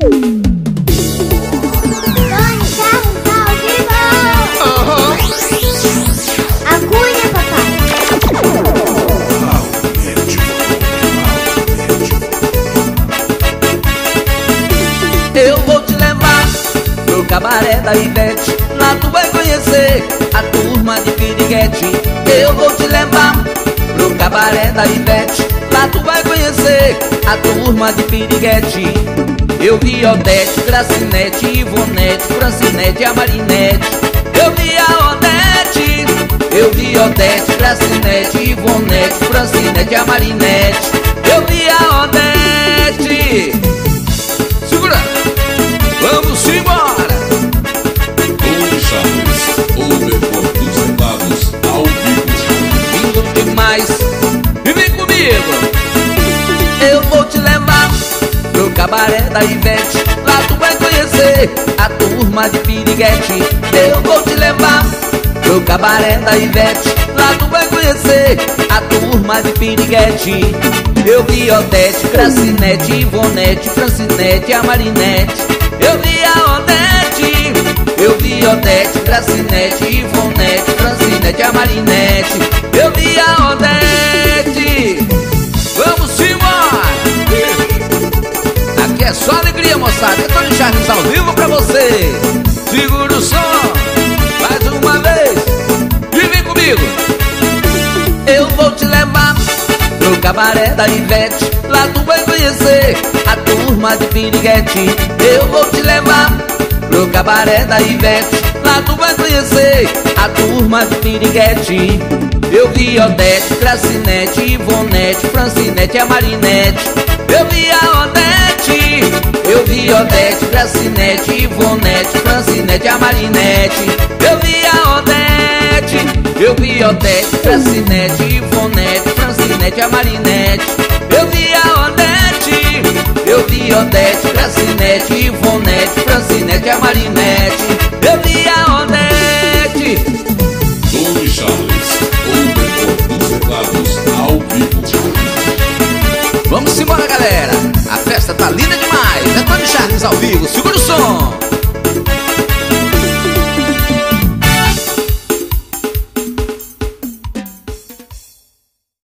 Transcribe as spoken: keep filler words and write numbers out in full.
Eu vou te levar pro cabaré da Ivete, lá tu vai conhecer a turma de piriguete. Eu vou te levar pro cabaré da Ivete, lá tu vai conhecer a turma de piriguete. Eu vi Odete, Gracinete, Ivonete, Francinete e a Marinete. Eu vi a Odete, eu vi Odete, Gracinete, Ivonete, Francinete e a Marinete. Eu vi a Odete. Segura! Vamos embora! Tony Charles, Overport dos Teclados, ao vivo. Lindo demais! E vem comigo! Eu vou te levar pro cabaré da Ivete, lá tu vai conhecer a turma de piriguete. Eu vou te levar pro cabaré da Ivete, lá tu vai conhecer a turma de piriguete. Eu vi Odete, Gracinete, Ivonete, Francinete e a Marinete. Eu vi a Odete, eu vi Odete, Gracinete, Ivonete, Francinete e a Marinete. Eu vi a Odete. Vamos embora! Aqui é só alegria, moçada. É Tony Charles ao vivo pra você. Segura o som, mais uma vez e vem comigo. Eu vou te levar pro cabaré da Ivete, lá tu vai conhecer a turma de piriguete. Eu vou te levar pro cabaré da Ivete, lá tu vai conhecer a turma de piriguete. Eu vi Odete, Gracinete, Ivonete, Francinete e a Marinete. Eu vi a Odete, eu vi Odete, Gracinete, Ivonete, Francinete e a Marinete. Eu vi a Odete, eu vi Odete, Gracinete, Ivonete, Francinete e a Marinete. Eu vi a Odete, eu vi Odete, Gracinete, Ivonete, Francinete e a Marinete. Eu vi a Odete. Tony Charles, Overport dos Teclados, ao vivo. Vamos embora, galera. A festa tá linda demais. É Tony Charles ao vivo. Segura o som.